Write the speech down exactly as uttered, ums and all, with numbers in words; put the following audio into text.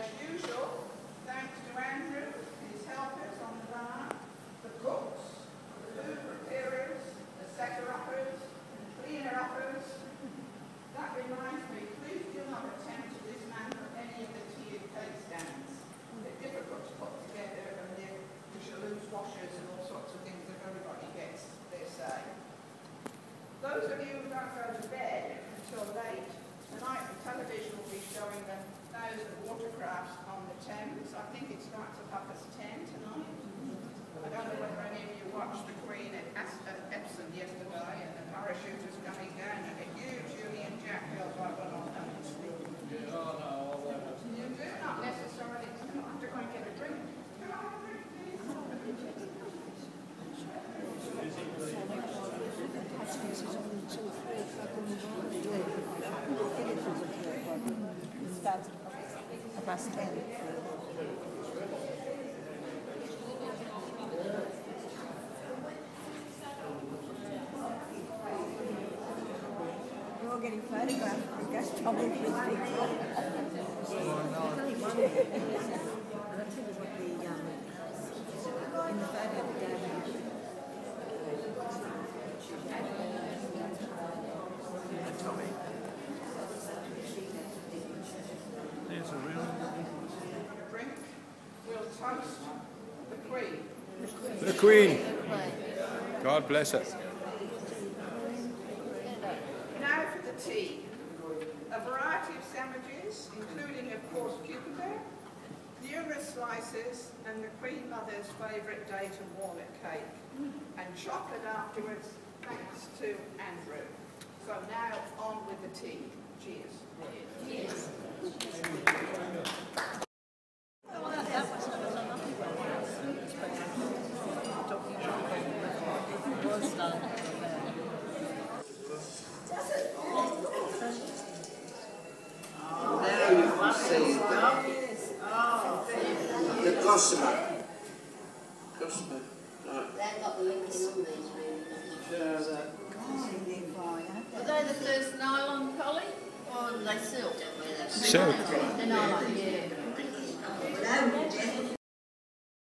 as usual, thanks to Andrew, his helpers on the bar, the cooks, the food preparers, the setter-uppers, cleaner-uppers. That reminds me, please do not attempt to dismantle any of the tea and cake stands. They're difficult to put together, and they're you shall lose washers and all sorts of things if everybody gets their say. Those of you who don't go to bed until late, tonight the television will be showing the thousand watercrafts on the Thames. I think it starts at half past ten tonight. I don't know whether any of you watched the Queen at Epsom yesterday, and the parachuters coming down, and a huge Union Jack goes over on them. You do not necessarily have to go and get a drink. Can I have a drink, please? Past ten. We're all getting photographed. I guess probably with people. I'll tell you what. I'll tell you what the um in the photo the dad. Tommy. There's a real Drink. We'll toast the Queen. the Queen. God bless her. Now for the tea. A variety of sandwiches, including, of course, cucumber, numerous slices, and the Queen Mother's favourite date and walnut cake, and chocolate afterwards, thanks to Andrew. So now on with the tea. Cheers. Cheers. Now you can see the gossamer. Gossamer. Right. They've got the linking on these really. Yeah, that. Are they the first nylon, Collie? Or are they silk? Silk. They're nylon, yeah.